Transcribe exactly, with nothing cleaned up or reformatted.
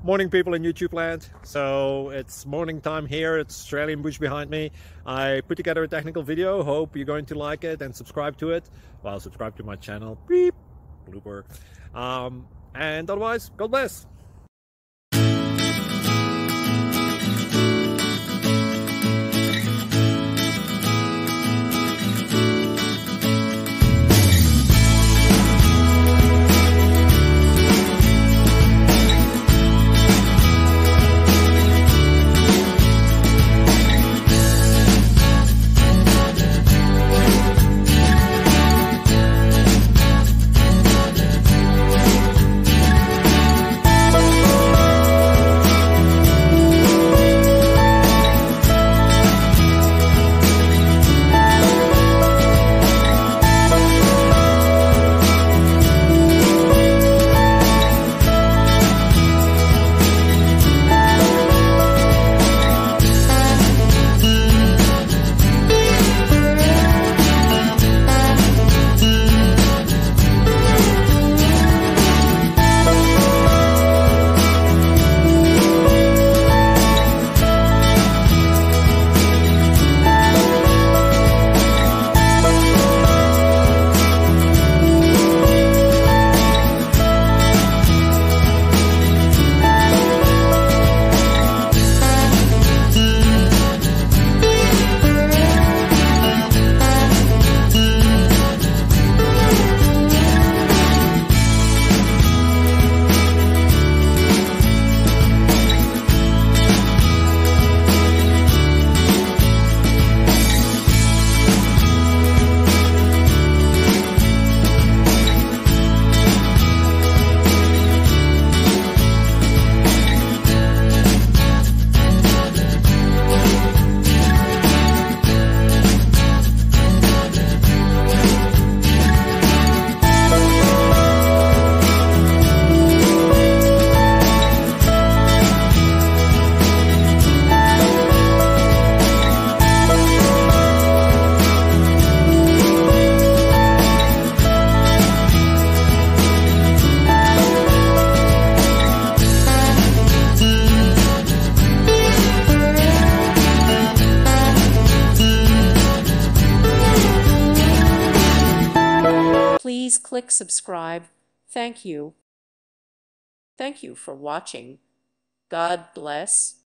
Morning, people in YouTube land. So it's morning time here. It's Australian bush behind me. I put together a technical video. Hope you're going to like it and subscribe to it. Well, subscribe to my channel. Beep. Blooper. Um, and otherwise, God bless. Please click subscribe. Thank you. Thank you for watching. God bless.